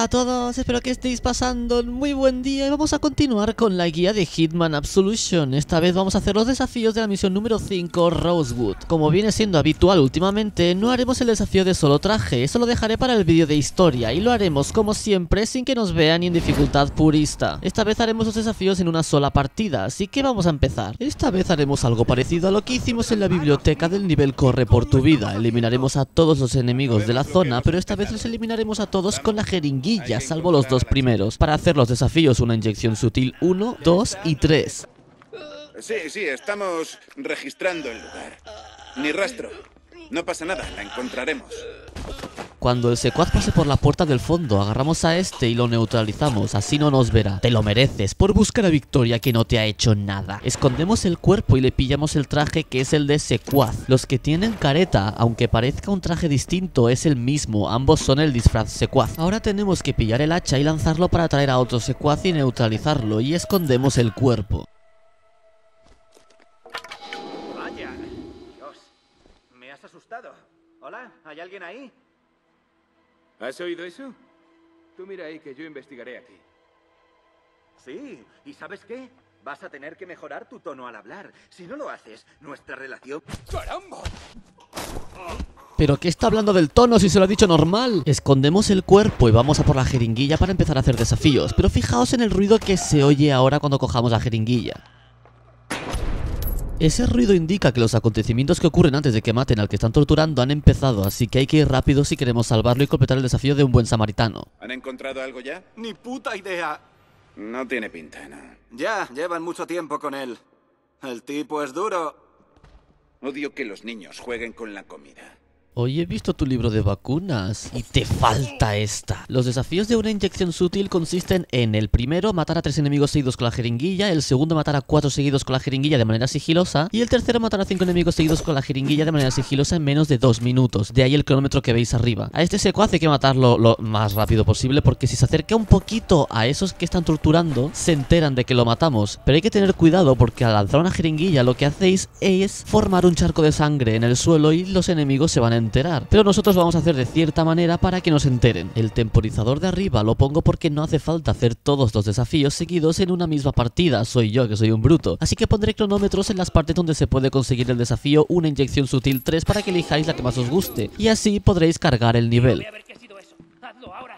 Hola a todos, espero que estéis pasando un muy buen día y vamos a continuar con la guía de Hitman Absolution. Esta vez vamos a hacer los desafíos de la misión número 5, Rosewood. Como viene siendo habitual últimamente, no haremos el desafío de solo traje, eso lo dejaré para el vídeo de historia y lo haremos como siempre sin que nos vean y en dificultad purista. Esta vez haremos los desafíos en una sola partida, así que vamos a empezar. Esta vez haremos algo parecido a lo que hicimos en la biblioteca del nivel Corre por tu vida. Eliminaremos a todos los enemigos de la zona, pero esta vez los eliminaremos a todos con la jeringuilla, salvo los dos primeros. Para hacer los desafíos, una inyección sutil 1, 2 y 3. Sí, estamos registrando el lugar. Ni rastro. No pasa nada, la encontraremos. Cuando el secuaz pase por la puerta del fondo, agarramos a este y lo neutralizamos, así no nos verá. Te lo mereces por buscar a Victoria que no te ha hecho nada. Escondemos el cuerpo y le pillamos el traje que es el de secuaz. Los que tienen careta, aunque parezca un traje distinto, es el mismo, ambos son el disfraz secuaz. Ahora tenemos que pillar el hacha y lanzarlo para traer a otro secuaz y neutralizarlo, y escondemos el cuerpo. Vaya, Dios, me has asustado. Hola, ¿hay alguien ahí? ¿Has oído eso? Tú mira ahí que yo investigaré aquí. Sí, ¿y sabes qué? Vas a tener que mejorar tu tono al hablar. Si no lo haces, nuestra relación... ¡Caramba! ¿Pero qué está hablando del tono si se lo ha dicho normal? Escondemos el cuerpo y vamos a por la jeringuilla para empezar a hacer desafíos. Pero fijaos en el ruido que se oye ahora cuando cojamos la jeringuilla. Ese ruido indica que los acontecimientos que ocurren antes de que maten al que están torturando han empezado, así que hay que ir rápido si queremos salvarlo y completar el desafío de un buen samaritano. ¿Han encontrado algo ya? Ni puta idea. No tiene pinta, ¿no? Ya, llevan mucho tiempo con él. El tipo es duro. Odio que los niños jueguen con la comida. Hoy he visto tu libro de vacunas y te falta esta. Los desafíos de una inyección sutil consisten en el primero, matar a 3 enemigos seguidos con la jeringuilla, el segundo, matar a 4 seguidos con la jeringuilla de manera sigilosa, y el tercero, matar a 5 enemigos seguidos con la jeringuilla de manera sigilosa en menos de 2 minutos. De ahí el cronómetro que veis arriba. A este secuaz hay que matarlo lo más rápido posible porque si se acerca un poquito a esos que están torturando, se enteran de que lo matamos. Pero hay que tener cuidado porque al lanzar una jeringuilla lo que hacéis es formar un charco de sangre en el suelo y los enemigos se van a enterar, pero nosotros vamos a hacer de cierta manera para que nos enteren. El temporizador de arriba lo pongo porque no hace falta hacer todos los desafíos seguidos en una misma partida, soy yo que soy un bruto, así que pondré cronómetros en las partes donde se puede conseguir el desafío una inyección sutil 3 para que elijáis la que más os guste, y así podréis cargar el nivel. Voy a ver qué ha sido eso. Hazlo ahora.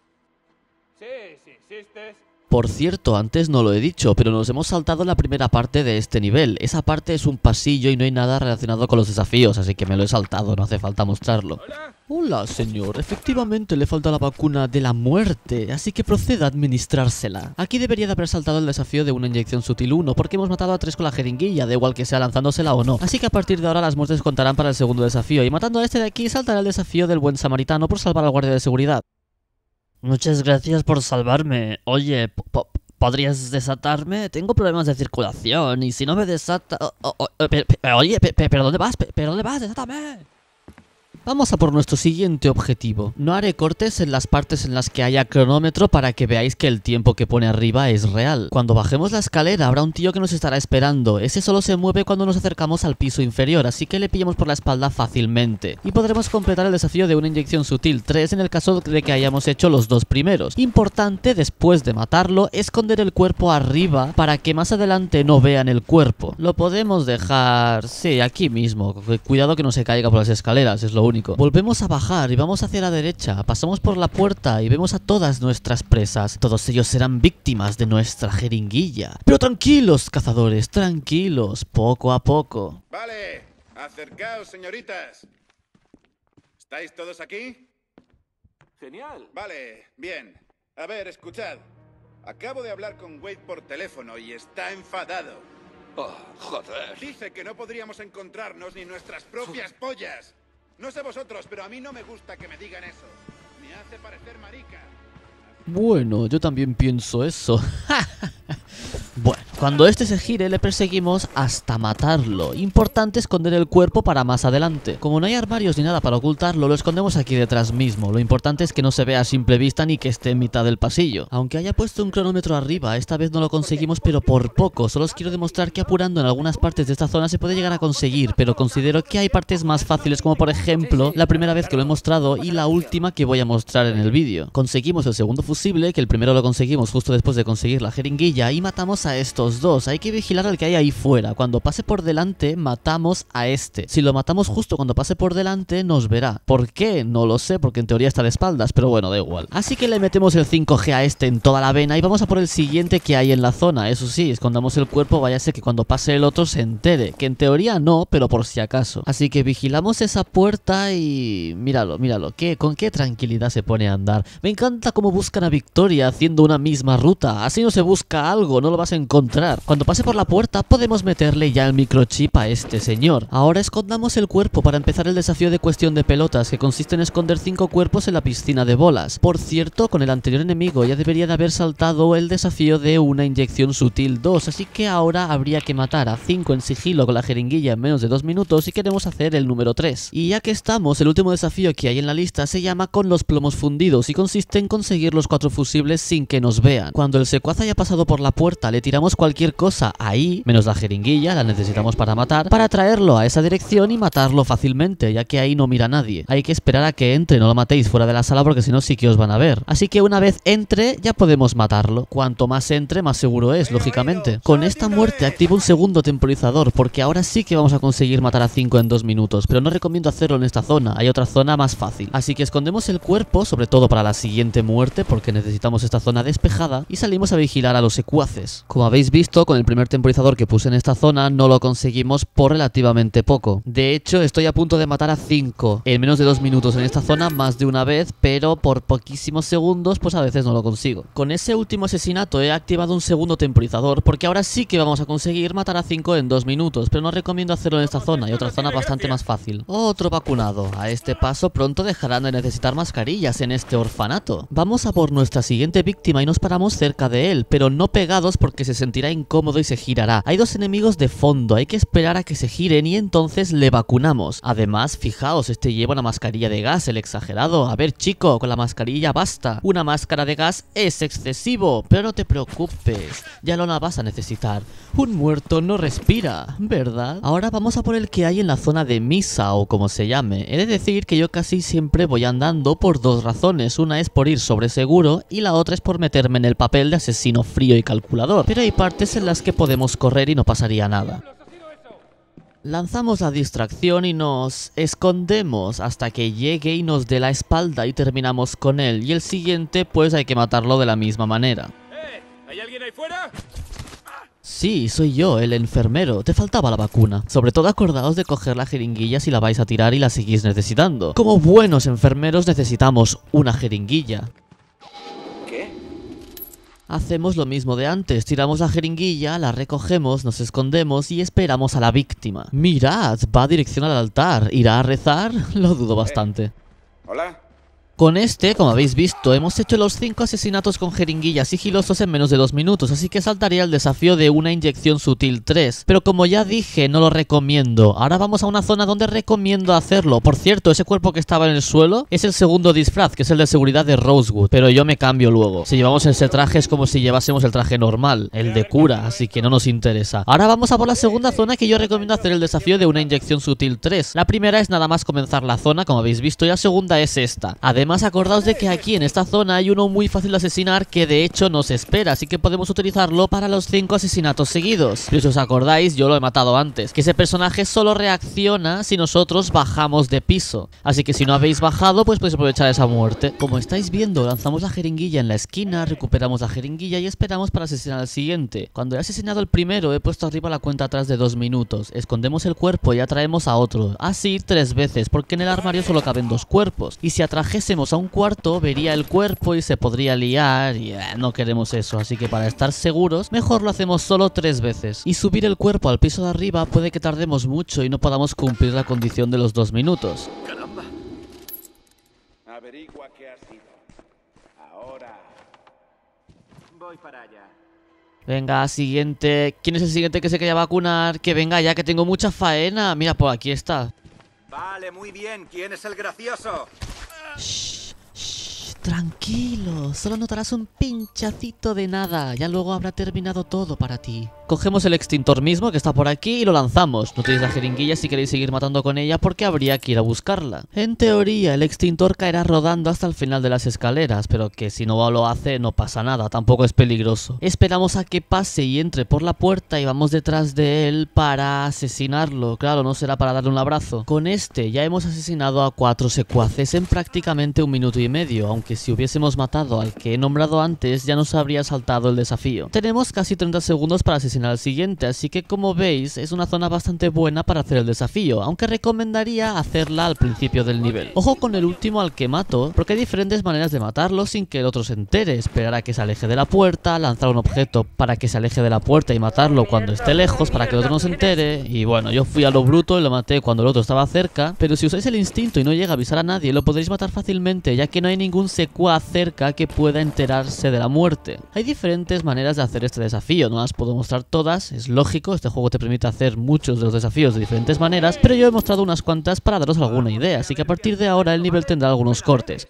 Sí, si insistes. Por cierto, antes no lo he dicho, pero nos hemos saltado la primera parte de este nivel. Esa parte es un pasillo y no hay nada relacionado con los desafíos, así que me lo he saltado, no hace falta mostrarlo. Hola, señor. Efectivamente le falta la vacuna de la muerte, así que proceda a administrársela. Aquí debería de haber saltado el desafío de una inyección sutil 1, porque hemos matado a 3 con la jeringuilla, da igual que sea lanzándosela o no. Así que a partir de ahora las muertes contarán para el segundo desafío, y matando a este de aquí saltará el desafío del buen samaritano por salvar al guardia de seguridad. Muchas gracias por salvarme. Oye, ¿podrías desatarme? Tengo problemas de circulación y si no me desata... Oye, ¿pero dónde vas? ¿Pero dónde vas? ¡Desátame! Vamos a por nuestro siguiente objetivo. No haré cortes en las partes en las que haya cronómetro para que veáis que el tiempo que pone arriba es real. Cuando bajemos la escalera habrá un tío que nos estará esperando. Ese solo se mueve cuando nos acercamos al piso inferior, así que le pillamos por la espalda fácilmente. Y podremos completar el desafío de una inyección sutil 3 en el caso de que hayamos hecho los dos primeros. Importante, después de matarlo, esconder el cuerpo arriba para que más adelante no vean el cuerpo. Lo podemos dejar... sí, aquí mismo. Cuidado que no se caiga por las escaleras, es lo único. Volvemos a bajar y vamos hacia la derecha. Pasamos por la puerta y vemos a todas nuestras presas. Todos ellos serán víctimas de nuestra jeringuilla. Pero tranquilos, cazadores, tranquilos, poco a poco. Vale, acercaos, señoritas. ¿Estáis todos aquí? Genial. Vale, bien. A ver, escuchad. Acabo de hablar con Wade por teléfono y está enfadado. Oh, joder. Dice que no podríamos encontrarnos ni nuestras propias pollas. No sé vosotros, pero a mí no me gusta que me digan eso. Me hace parecer marica. Bueno, yo también pienso eso. Bueno. Cuando este se gire le perseguimos hasta matarlo. Importante esconder el cuerpo para más adelante. Como no hay armarios ni nada para ocultarlo, lo escondemos aquí detrás mismo. Lo importante es que no se vea a simple vista ni que esté en mitad del pasillo. Aunque haya puesto un cronómetro arriba, esta vez no lo conseguimos, pero por poco. Solo os quiero demostrar que apurando en algunas partes de esta zona se puede llegar a conseguir, pero considero que hay partes más fáciles, como por ejemplo la primera vez que lo he mostrado y la última que voy a mostrar en el vídeo. Conseguimos el segundo fusible, que el primero lo conseguimos justo después de conseguir la jeringuilla, y matamos a estos dos. Hay que vigilar al que hay ahí fuera. Cuando pase por delante, matamos a este. Si lo matamos justo cuando pase por delante, nos verá. ¿Por qué? No lo sé, porque en teoría está de espaldas, pero bueno, da igual. Así que le metemos el 5G a este en toda la vena y vamos a por el siguiente que hay en la zona. Eso sí, escondamos el cuerpo, vaya a ser que cuando pase el otro se entere. Que en teoría no, pero por si acaso. Así que vigilamos esa puerta y... míralo, míralo. Con qué tranquilidad se pone a andar. Me encanta cómo buscan a Victoria haciendo una misma ruta. Así no se busca algo, no lo vas a encontrar. Cuando pase por la puerta podemos meterle ya el microchip a este señor. Ahora escondamos el cuerpo para empezar el desafío de cuestión de pelotas, que consiste en esconder 5 cuerpos en la piscina de bolas. Por cierto, con el anterior enemigo ya debería de haber saltado el desafío de una inyección sutil 2, así que ahora habría que matar a 5 en sigilo con la jeringuilla en menos de 2 minutos si queremos hacer el número 3. Y ya que estamos, el último desafío que hay en la lista se llama con los plomos fundidos y consiste en conseguir los 4 fusibles sin que nos vean. Cuando el secuaz haya pasado por la puerta le tiramos cualquier cosa ahí, menos la jeringuilla, la necesitamos para matar, para traerlo a esa dirección y matarlo fácilmente, ya que ahí no mira nadie. Hay que esperar a que entre, no lo matéis fuera de la sala porque si no sí que os van a ver. Así que una vez entre ya podemos matarlo. Cuanto más entre más seguro es, lógicamente. Con esta muerte activo un segundo temporizador porque ahora sí que vamos a conseguir matar a 5 en 2 minutos, pero no recomiendo hacerlo en esta zona, hay otra zona más fácil. Así que escondemos el cuerpo, sobre todo para la siguiente muerte porque necesitamos esta zona despejada, y salimos a vigilar a los secuaces. Como habéis visto, con el primer temporizador que puse en esta zona no lo conseguimos por relativamente poco. De hecho, estoy a punto de matar a 5 en menos de 2 minutos en esta zona más de una vez, pero por poquísimos segundos pues a veces no lo consigo. Con ese último asesinato he activado un segundo temporizador porque ahora sí que vamos a conseguir matar a 5 en 2 minutos, pero no recomiendo hacerlo en esta zona, hay otra zona bastante más fácil. Otro vacunado. A este paso pronto dejarán de necesitar mascarillas en este orfanato. Vamos a por nuestra siguiente víctima y nos paramos cerca de él, pero no pegados porque se sentirá incómodo y se girará. Hay 2 enemigos de fondo, hay que esperar a que se giren y entonces le vacunamos. Además, fijaos, este lleva una mascarilla de gas, el exagerado. A ver, chico, con la mascarilla basta. Una máscara de gas es excesivo, pero no te preocupes, ya no la vas a necesitar. Un muerto no respira, ¿verdad? Ahora vamos a por el que hay en la zona de misa o como se llame. He de decir que yo casi siempre voy andando por 2 razones. Una es por ir sobre seguro y la otra es por meterme en el papel de asesino frío y calculador. Pero hay partes en las que podemos correr y no pasaría nada. Lanzamos la distracción y nos escondemos hasta que llegue y nos dé la espalda y terminamos con él. Y el siguiente pues hay que matarlo de la misma manera. ¿Hay alguien ahí fuera? Sí, soy yo, el enfermero. Te faltaba la vacuna. Sobre todo acordaos de coger la jeringuilla si la vais a tirar y la seguís necesitando. Como buenos enfermeros necesitamos una jeringuilla. Hacemos lo mismo de antes, tiramos la jeringuilla, la recogemos, nos escondemos y esperamos a la víctima. Mirad, va a dirección al altar. ¿Irá a rezar? Lo dudo bastante. Hola. Con este, como habéis visto, hemos hecho los 5 asesinatos con jeringuillas sigilosos en menos de 2 minutos, así que saltaría el desafío de una inyección sutil 3. Pero como ya dije, no lo recomiendo. Ahora vamos a una zona donde recomiendo hacerlo. Por cierto, ese cuerpo que estaba en el suelo es el segundo disfraz, que es el de seguridad de Rosewood, pero yo me cambio luego. Si llevamos ese traje es como si llevásemos el traje normal, el de cura, así que no nos interesa. Ahora vamos a por la segunda zona que yo recomiendo hacer el desafío de una inyección sutil 3. La primera es nada más comenzar la zona, como habéis visto, y la segunda es esta. Además, acordaos de que aquí en esta zona hay uno muy fácil de asesinar que de hecho nos espera, así que podemos utilizarlo para los 5 asesinatos seguidos. Pero si os acordáis, yo lo he matado antes, que ese personaje solo reacciona si nosotros bajamos de piso. Así que si no habéis bajado, pues podéis aprovechar esa muerte. Como estáis viendo, lanzamos la jeringuilla en la esquina, recuperamos la jeringuilla y esperamos para asesinar al siguiente. Cuando he asesinado el primero, he puesto arriba la cuenta atrás de 2 minutos. Escondemos el cuerpo y atraemos a otro. Así 3 veces, porque en el armario solo caben 2 cuerpos. Y si atrajésemos a un cuarto, vería el cuerpo y se podría liar y no queremos eso, así que para estar seguros mejor lo hacemos solo 3 veces. Y subir el cuerpo al piso de arriba puede que tardemos mucho y no podamos cumplir la condición de los 2 minutos. ¡Caramba! Averigua qué ha sido. Ahora. Voy para allá. Venga, siguiente. ¿Quién es el siguiente que se quería vacunar? Que venga ya, que tengo mucha faena. Mira, por aquí está. Vale, muy bien. ¿Quién es el gracioso? Shh, shh, tranquilo. Solo notarás un pinchacito de nada. Ya luego habrá terminado todo para ti. Cogemos el extintor mismo que está por aquí y lo lanzamos. No tenéis la jeringuilla si queréis seguir matando con ella porque habría que ir a buscarla. En teoría el extintor caerá rodando hasta el final de las escaleras, pero que si no lo hace no pasa nada, tampoco es peligroso. Esperamos a que pase y entre por la puerta y vamos detrás de él para asesinarlo. Claro, no será para darle un abrazo. Con este ya hemos asesinado a 4 secuaces en prácticamente 1 minuto y medio, aunque si hubiésemos matado al que he nombrado antes ya nos habría saltado el desafío. Tenemos casi 30 segundos para asesinar al siguiente, así que como veis es una zona bastante buena para hacer el desafío, aunque recomendaría hacerla al principio del nivel. Ojo con el último al que mato, porque hay diferentes maneras de matarlo sin que el otro se entere. Esperar a que se aleje de la puerta, lanzar un objeto para que se aleje de la puerta y matarlo cuando esté lejos para que el otro no se entere. Y bueno, yo fui a lo bruto y lo maté cuando el otro estaba cerca, pero si usáis el instinto y no llega a avisar a nadie lo podréis matar fácilmente, ya que no hay ningún secuaz cerca que pueda enterarse de la muerte. Hay diferentes maneras de hacer este desafío, no las puedo mostrar todas, es lógico, este juego te permite hacer muchos de los desafíos de diferentes maneras, pero yo he mostrado unas cuantas para daros alguna idea, así que a partir de ahora el nivel tendrá algunos cortes.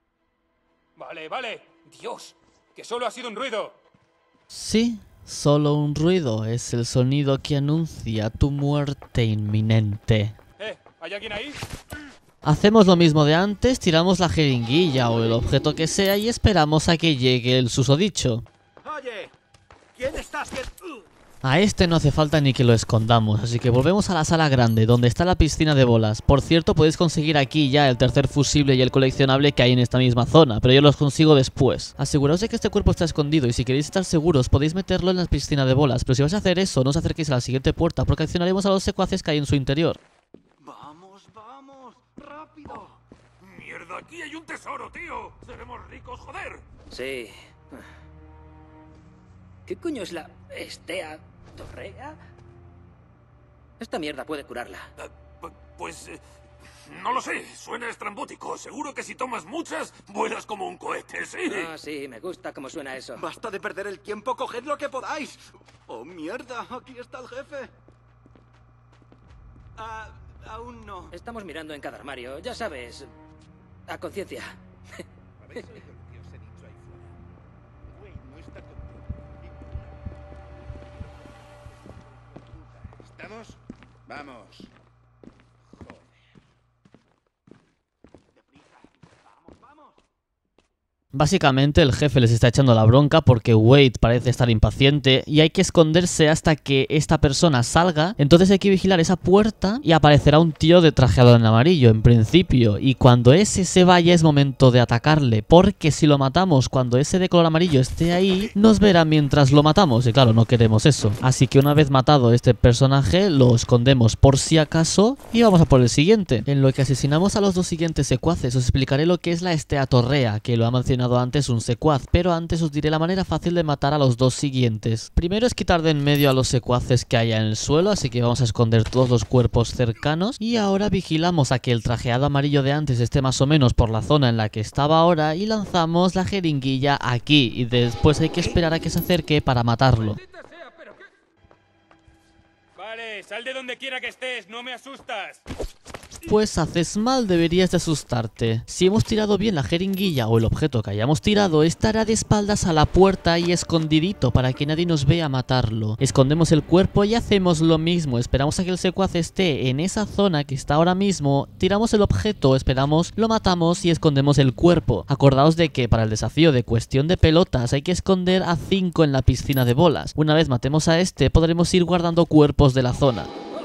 Vale. Dios, que solo ha sido un ruido. Sí, solo un ruido, es el sonido que anuncia tu muerte inminente. ¿Hay alguien ahí? Hacemos lo mismo de antes, tiramos la jeringuilla o el objeto que sea y esperamos a que llegue el susodicho. Oye, ¿quién estás? A este no hace falta ni que lo escondamos, así que volvemos a la sala grande, donde está la piscina de bolas. Por cierto, podéis conseguir aquí ya el tercer fusible y el coleccionable que hay en esta misma zona, pero yo los consigo después. Aseguraos de que este cuerpo está escondido y si queréis estar seguros podéis meterlo en la piscina de bolas, pero si vais a hacer eso, no os acerquéis a la siguiente puerta porque accionaremos a los secuaces que hay en su interior. Vamos, rápido. Mierda, aquí hay un tesoro, tío. Seremos ricos, joder. Sí. ¿Qué coño es la esteatorrea? Esta mierda puede curarla. Pues no lo sé. Suena estrambótico. Seguro que si tomas muchas, vuelas como un cohete, ¿sí? Ah, sí, me gusta cómo suena eso. Basta de perder el tiempo, coged lo que podáis. Oh, mierda, aquí está el jefe. Aún no. Estamos mirando en cada armario, ya sabes. A conciencia. ¿Habéis oído lo que os he dicho ahí fuera? Wade no está contigo. ¿Estamos? Vamos. Joder. Deprisa. Vamos. Básicamente el jefe les está echando la bronca porque Wade parece estar impaciente y hay que esconderse hasta que esta persona salga. Entonces hay que vigilar esa puerta y aparecerá un tío de trajeado en amarillo en principio, y cuando ese se vaya es momento de atacarle, porque si lo matamos cuando ese de color amarillo esté ahí nos verá mientras lo matamos y claro, no queremos eso. Así que una vez matado este personaje lo escondemos por si acaso y vamos a por el siguiente. En lo que asesinamos a los dos siguientes secuaces os explicaré lo que es la esteatorrea, que lo ha mencionado antes un secuaz, pero antes os diré la manera fácil de matar a los dos siguientes. Primero es quitar de en medio a los secuaces que haya en el suelo, así que vamos a esconder todos los cuerpos cercanos y ahora vigilamos a que el trajeado amarillo de antes esté más o menos por la zona en la que estaba ahora y lanzamos la jeringuilla aquí y después hay que esperar a que se acerque para matarlo. Vale, sal de donde quiera que estés, no me asustas. Pues haces mal, deberías de asustarte. Si hemos tirado bien la jeringuilla o el objeto que hayamos tirado, estará de espaldas a la puerta y escondidito para que nadie nos vea matarlo. Escondemos el cuerpo y hacemos lo mismo, esperamos a que el secuaz esté en esa zona que está ahora mismo, tiramos el objeto, esperamos, lo matamos y escondemos el cuerpo. Acordaos de que para el desafío de cuestión de pelotas hay que esconder a 5 en la piscina de bolas. Una vez matemos a este, podremos ir guardando cuerpos de la zona.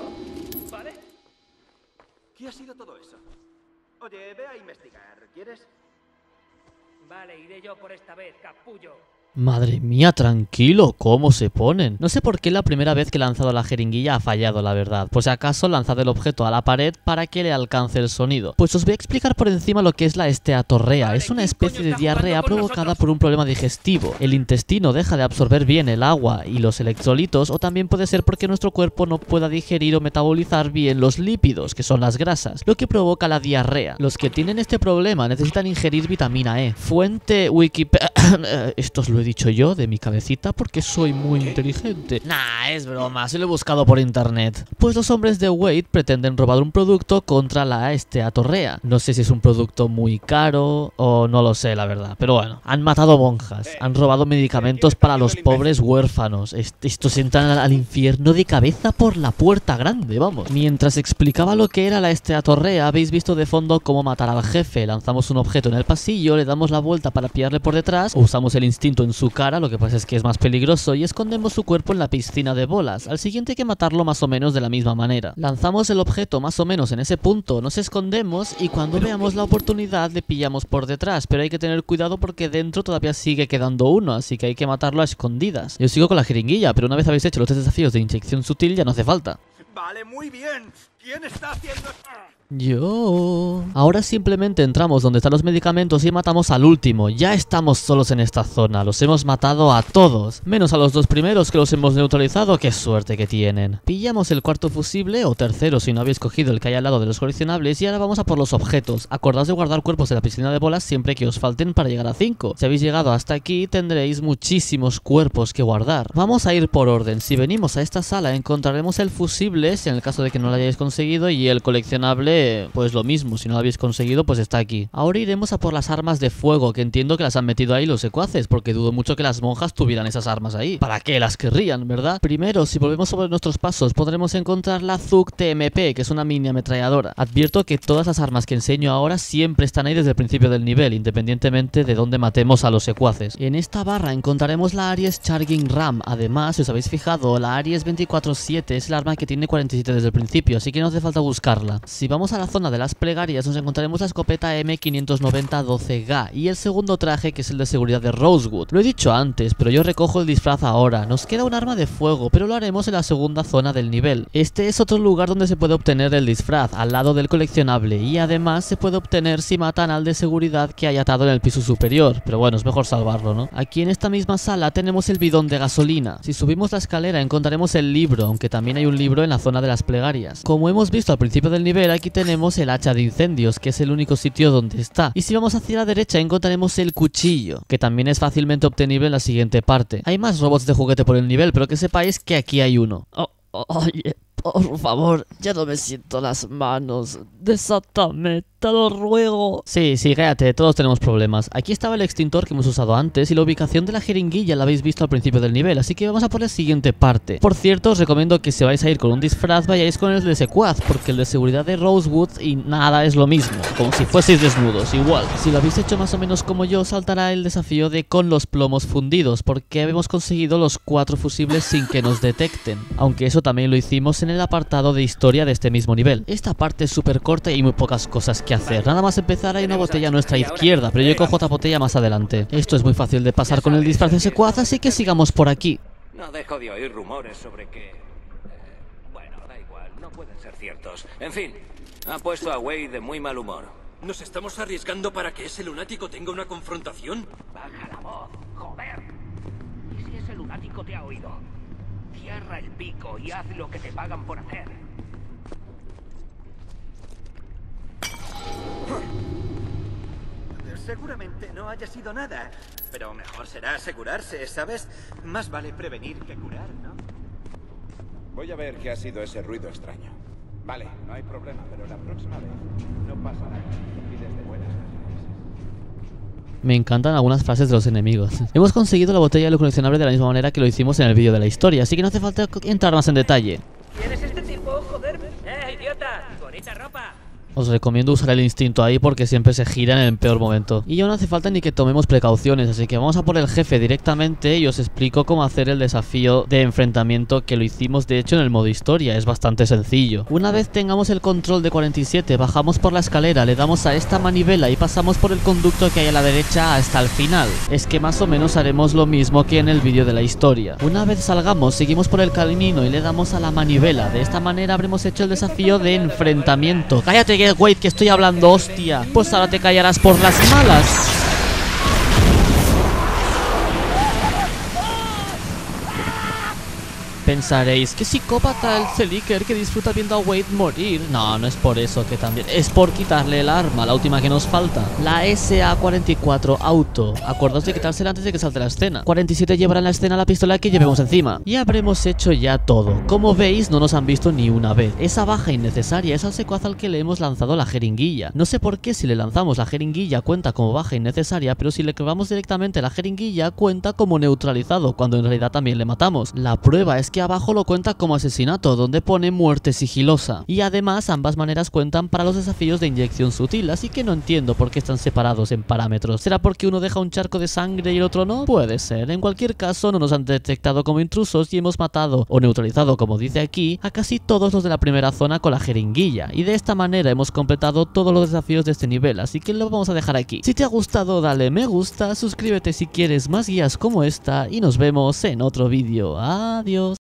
¿Qué ha sido todo eso? Oye, ve a investigar, ¿quieres? Vale, iré yo por esta vez, capullo. Madre mía, tranquilo, ¿cómo se ponen? No sé por qué la primera vez que he lanzado la jeringuilla ha fallado, la verdad. Por si acaso, lanzad el objeto a la pared para que le alcance el sonido. Pues os voy a explicar por encima lo que es la esteatorrea. Es una especie de diarrea provocada por un problema digestivo. El intestino deja de absorber bien el agua y los electrolitos, o también puede ser porque nuestro cuerpo no pueda digerir o metabolizar bien los lípidos, que son las grasas, lo que provoca la diarrea. Los que tienen este problema necesitan ingerir vitamina E. Fuente Wikipedia... Esto os lo he he dicho yo de mi cabecita porque soy muy inteligente. Nah, es broma, se lo he buscado por internet. Pues los hombres de Wade pretenden robar un producto contra la Atorrea. No sé si es un producto muy caro o no lo sé, la verdad. Pero bueno, han matado monjas, han robado medicamentos para los pobres huérfanos. Estos entran al infierno de cabeza por la puerta grande, vamos. Mientras explicaba lo que era la Atorrea, habéis visto de fondo cómo matar al jefe. Lanzamos un objeto en el pasillo, le damos la vuelta para pillarle por detrás, o usamos el instinto en su cara, lo que pasa es que es más peligroso, y escondemos su cuerpo en la piscina de bolas. Al siguiente hay que matarlo más o menos de la misma manera. Lanzamos el objeto más o menos en ese punto, nos escondemos y cuando veamos la oportunidad le pillamos por detrás, pero hay que tener cuidado porque dentro todavía sigue quedando uno, así que hay que matarlo a escondidas. Yo sigo con la jeringuilla, pero una vez habéis hecho los 3 desafíos de inyección sutil ya no hace falta. Vale, muy bien. ¿Quién está haciendo esto? Yo. Ahora simplemente entramos donde están los medicamentos y matamos al último. Ya estamos solos en esta zona. Los hemos matado a todos. Menos a los 2 primeros que los hemos neutralizado. ¡Qué suerte que tienen! Pillamos el 4º fusible, o tercero si no habéis cogido el que hay al lado de los coleccionables. Y ahora vamos a por los objetos. Acordaos de guardar cuerpos en la piscina de bolas siempre que os falten para llegar a 5. Si habéis llegado hasta aquí tendréis muchísimos cuerpos que guardar. Vamos a ir por orden. Si venimos a esta sala encontraremos el fusible, si en el caso de que no lo hayáis conseguido, y el coleccionable pues lo mismo, si no lo habéis conseguido pues está aquí. Ahora iremos a por las armas de fuego, que entiendo que las han metido ahí los secuaces, porque dudo mucho que las monjas tuvieran esas armas ahí. ¿Para qué las querrían, verdad? Primero, si volvemos sobre nuestros pasos, podremos encontrar la Zug TMP, que es una mini ametralladora. Advierto que todas las armas que enseño ahora siempre están ahí desde el principio del nivel, independientemente de dónde matemos a los secuaces. En esta barra encontraremos la Aries Charging Ram. Además, si os habéis fijado, la Aries 24-7 es el arma que tiene 47 desde el principio, así que no hace falta buscarla. Si vamos a la zona de las plegarias nos encontraremos la escopeta M590-12Ga y el segundo traje, que es el de seguridad de Rosewood. Lo he dicho antes, pero yo recojo el disfraz ahora. Nos queda un arma de fuego, pero lo haremos en la segunda zona del nivel. Este es otro lugar donde se puede obtener el disfraz, al lado del coleccionable, y además se puede obtener si matan al de seguridad que hay atado en el piso superior, pero bueno, es mejor salvarlo, ¿no? Aquí en esta misma sala tenemos el bidón de gasolina. Si subimos la escalera encontraremos el libro, aunque también hay un libro en la zona de las plegarias. Como hemos visto al principio del nivel, aquí tenemos el hacha de incendios, que es el único sitio donde está. Y si vamos hacia la derecha encontraremos el cuchillo, que también es fácilmente obtenible en la siguiente parte. Hay más robots de juguete por el nivel, pero que sepáis que aquí hay uno. Oye, por favor, ya no me siento las manos. Desátame, te lo ruego. Sí, cállate, todos tenemos problemas. Aquí estaba el extintor que hemos usado antes y la ubicación de la jeringuilla la habéis visto al principio del nivel, así que vamos a por la siguiente parte. Por cierto, os recomiendo que si vais a ir con un disfraz vayáis con el de secuaz, porque el de seguridad de Rosewood y nada es lo mismo, como si fueseis desnudos, igual. Si lo habéis hecho más o menos como yo, saltará el desafío de con los plomos fundidos, porque hemos conseguido los 4 fusibles sin que nos detecten, aunque eso también lo hicimos en el apartado de historia de este mismo nivel. Esta parte es súper corta y hay muy pocas cosas que hacer. Nada más empezar hay una botella a nuestra izquierda, pero yo cojo otra botella más adelante. Esto es muy fácil de pasar con el disfraz de secuaz, así que sigamos por aquí. No dejo de oír rumores sobre que... bueno, da igual, no pueden ser ciertos. En fin, ha puesto a Wade de muy mal humor. ¿Nos estamos arriesgando para que ese lunático tenga una confrontación? Baja la voz, joder. ¿Y si ese lunático te ha oído? Cierra el pico y haz lo que te pagan por hacer. Seguramente no haya sido nada, pero mejor será asegurarse, ¿sabes? Más vale prevenir que curar, ¿no? Voy a ver qué ha sido ese ruido extraño. Vale, no hay problema, pero la próxima vez no pasa nada. Pides de buenas maneras. Me encantan algunas frases de los enemigos. Hemos conseguido la botella de lo coleccionable de la misma manera que lo hicimos en el vídeo de la historia, así que no hace falta entrar más en detalle. ¿Quién es este tipo? Joder. Idiota! Bonita ropa. Os recomiendo usar el instinto ahí porque siempre se gira en el peor momento. Y ya no hace falta ni que tomemos precauciones, así que vamos a por el jefe directamente y os explico cómo hacer el desafío de enfrentamiento, que lo hicimos de hecho en el modo historia, es bastante sencillo. Una vez tengamos el control de 47, bajamos por la escalera, le damos a esta manivela y pasamos por el conducto que hay a la derecha hasta el final. Es que más o menos haremos lo mismo que en el vídeo de la historia. Una vez salgamos, seguimos por el camino y le damos a la manivela. De esta manera habremos hecho el desafío de enfrentamiento. ¡Cállate, Wade, que estoy hablando, hostia! Pues ahora te callarás por las malas. pensaréis, qué psicópata el Celiker que disfruta viendo a Wade morir. No, no es por eso, que también es por quitarle el arma, la última que nos falta, la SA-44 Auto. Acordaos de quitársela antes de que salte la escena. 47 llevará en la escena la pistola que llevemos encima. Y habremos hecho ya todo. Como veis, no nos han visto ni una vez. Esa baja innecesaria es al secuaz al que le hemos lanzado la jeringuilla. No sé por qué si le lanzamos la jeringuilla cuenta como baja innecesaria, pero si le clavamos directamente la jeringuilla cuenta como neutralizado, cuando en realidad también le matamos. La prueba es que abajo lo cuenta como asesinato, donde pone muerte sigilosa. Y además ambas maneras cuentan para los desafíos de inyección sutil, así que no entiendo por qué están separados en parámetros. ¿Será porque uno deja un charco de sangre y el otro no? Puede ser. En cualquier caso, no nos han detectado como intrusos y hemos matado, o neutralizado como dice aquí, a casi todos los de la primera zona con la jeringuilla. Y de esta manera hemos completado todos los desafíos de este nivel, así que lo vamos a dejar aquí. Si te ha gustado, dale me gusta, suscríbete si quieres más guías como esta y nos vemos en otro vídeo. Adiós.